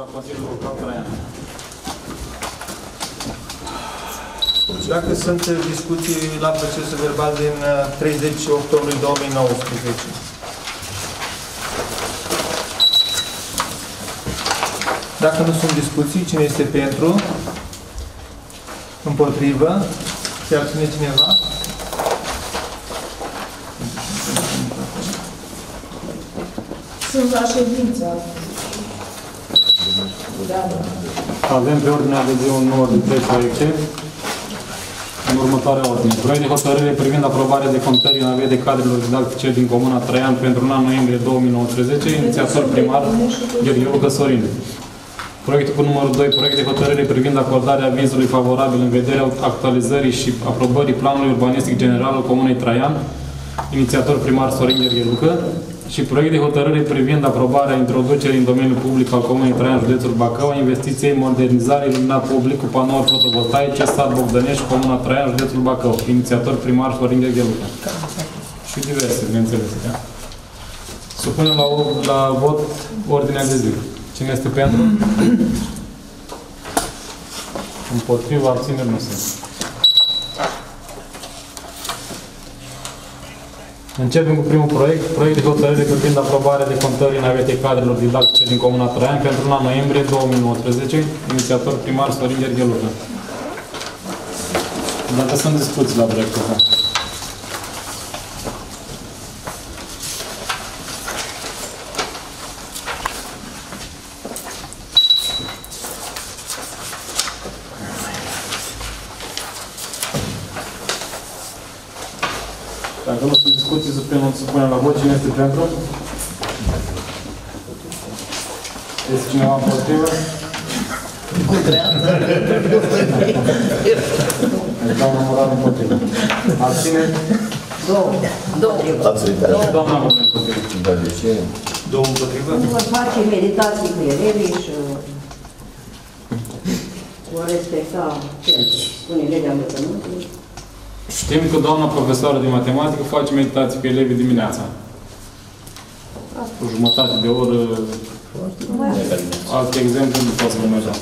Consiliul Local Traian. Dacă sunt discuții la procesul verbal din 30 octombrie 2019. Dacă nu sunt discuții, cine este pentru? Împotrivă? Se abține cineva? Sunt la ședință. Avem pe ordinea de zi un număr de 3 proiecte. În următoarea ordine. Proiect de hotărâre privind aprobarea de contări în avere de cadrelor didactice din Comuna Traian pentru un an noiembrie 2019, inițiator primar Gheorghe Căsorin. Proiectul cu numărul 2, proiect de hotărâre privind acordarea avizului favorabil în vederea actualizării și aprobării planului urbanistic general al Comunei Traian, inițiator primar Sorin Gheorghe. Și proiect de hotărâre privind aprobarea introducerii în domeniul public al Comunei Traian, județul Bacău, a investiției în modernizare iluminat public cu panouri fotovoltaice, sat Bogdănești, Comuna Traian, județul Bacău. Inițiator primar Sorin Gheorghe. Și diverse, bineînțeles. Da? Supunem la vot ordinea de zi. Cine este pentru? Împotriva, abțineri, nu sunt. Începem cu primul proiect, proiect de hotărâre privind aprobarea de contări în avere cadrelor didactice din Comuna Traian pentru luna noiembrie 2019, inițiator primar Sorin Gheorghe. Dacă sunt discuții la proiectul ăsta. Dacă nu sunt discuții, supunem la vot. Cine este pentru? Este cineva împotrivă? Doamna Morar împotrivă. Abține? Doamna Morar împotrivă. Dar de ce? Două împotrivă? Vor face meditații cu elevii și vor respecta ce spune legea învățământului. Știm că doamna profesoară de matematică face meditații cu elevii dimineața. O jumătate de oră. Alt exemplu nu pot să vă merg.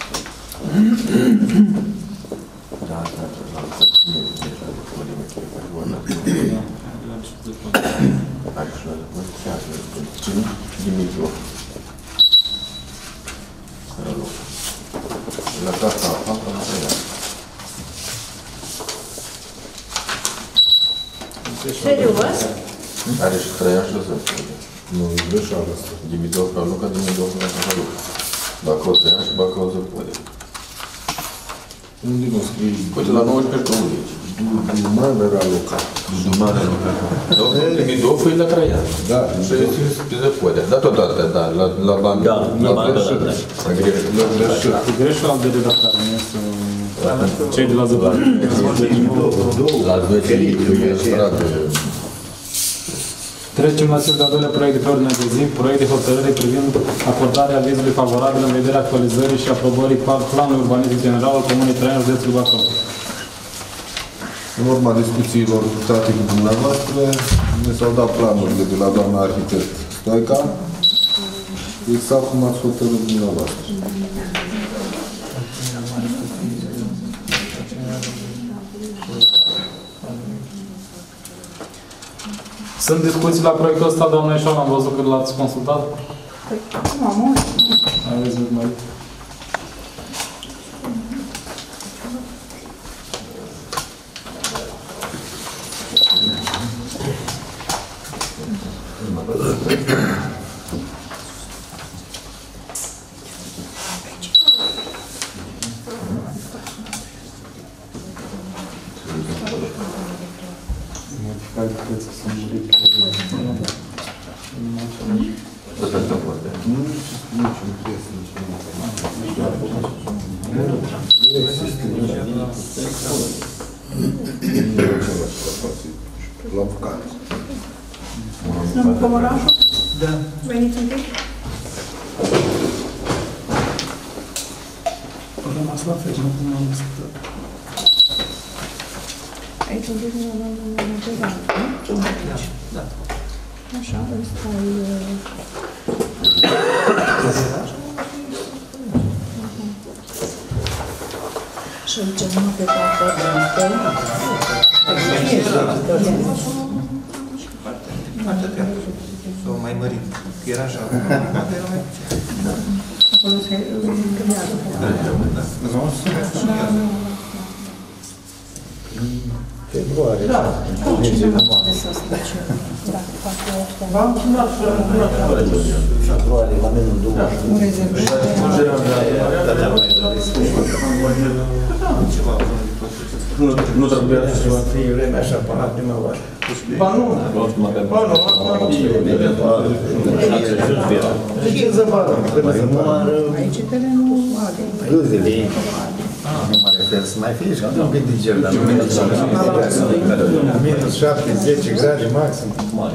Dimitrov. La casa a patra, la treia. Serios? Are și Traian și Lăsăr. Nu, e greșeală asta. Dimitrov ca Luca, Dimitrov ca Luca. Bacău Traian și Bacău Zăpoare. Unde nu scrie? Uite, la 19 20. Duduman era Luca. Duduman era Luca. Dimitrov e la Traian. Da. Și este pe Zăpoare. Da, totodată, da. La bani. Da, la bani. La greșeală. E greșeală de redactare, nu este cei de la Zăpoare. La 10 e frate. Trecem la cel de-al doilea proiect de pe ordinea de zi, proiect de hotărâre privind acordarea avizului favorabil în vederea actualizării și aprobării planului urbanistic general al Comunei Traian, județul Bacău. În urma discuțiilor purtate cu dumneavoastră, ne s-au dat planurile de la doamna arhitect Stoica, exact cum ați hotărât dumneavoastră. Sunt discuții la proiectul ăsta, doamna Ieșoară, am văzut că l-ați consultat? Mamă. Aveți mai. Domnul Comorașu? Da. Veniți un pic. Am rămas la fel, nu cum am discutat. Aici un pic nu am întrebat, nu? Da. Așa, ăsta e... Și aici numai pe partea de Partea dreaptă. S-o mai mărit. Era așa. acolo se încămează. Februarie. Da. Februarie, la minul 20. Un rezervă. Nu trebuia să fie vremea așa până la primăvară. Ba nu, acum ce zăpadă, trebuie să moară Aici terenul are. gâzele. Nu mă refer să mai fie și un pic de gel, dar nu minus 7, 10 grade maxim.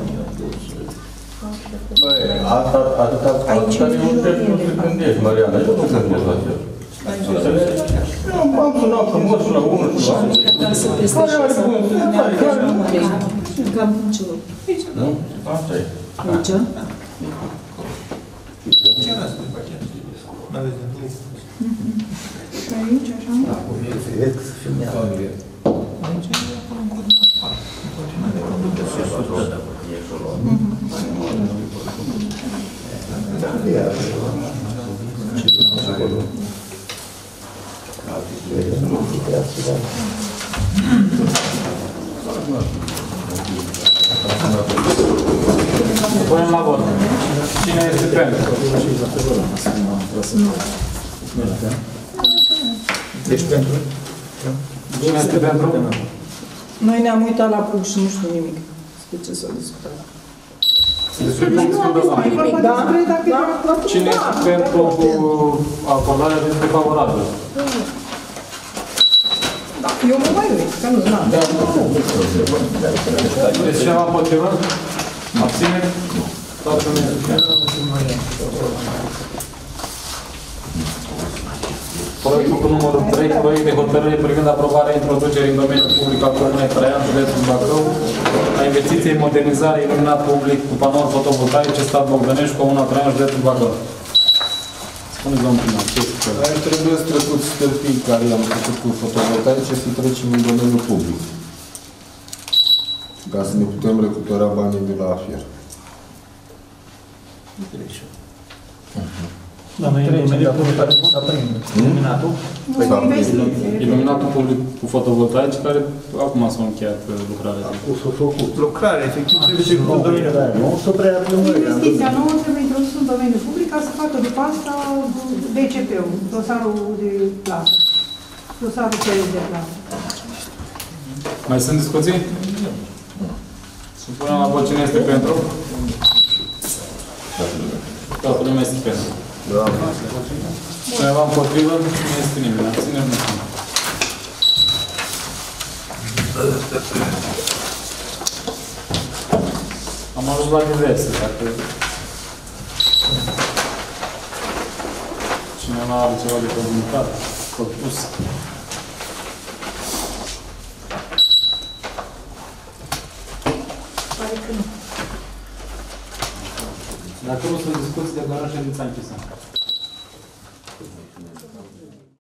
Băi, atâta de mult trebuie să te gândești, Mariana, eu nu sunt la fel. Eu am sunat frumos la unul și la altul. Care are cum? Cam celor. Nu? Asta e. Aici? Ce era asta? N-aveți de întâi. Și aici, așa? Vezi că să filmează. Aici e acolo în curtea afară. În continuare, conduce sus. Punem la vot. Cine este pentru? Deci pentru? Cine este pentru? Noi ne-am uitat la punct și nu știu nimic despre ce s-a discutat. Despre cum discutăm. Da? Cine este pentru acordarea de favorabil? Eu mă mai uit, că nu, n-am. Este cineva împotrivă? Abține? Toată lumea. Proiectul cu numărul 3, proiect de hotărâre privind aprobarea introducerii în domeniul public al Comunei Traian, județul Bacău, a investiției modernizare iluminat public cu panouri fotovoltaice, stat Bogdănești, Comuna Traian, județul Bacău. Spuneți, domnul primar, ce este? Trebuie să trecut stâlpii care i-am făcut cu fotovoltaice să trecem în domeniul public. Ca să ne putem recupera banii de la AFIR. Dar noi în domeniul public care s-a prins. Iluminatul? Iluminatul public cu fotovoltaice, care acum s-au încheiat lucrarea. Lucrare, efectiv, trebuie să cu domeniul. Nu s-o prea primării. Investiția nouă trebuie introdusă în domeniul public ca să facă după asta DCP-ul, dosarul de plată. Dosarul cerut de plată. Mai sunt discuții? Supunem la vot cine este pentru? Toată lumea este pentru. Cineva împotrivă? Nu este nimeni. Abțineri nu sunt. Am ajuns la diverse, dacă cineva are ceva de comunicat, propus. Dacă nu sunt discuții, declarăm ședința închisă.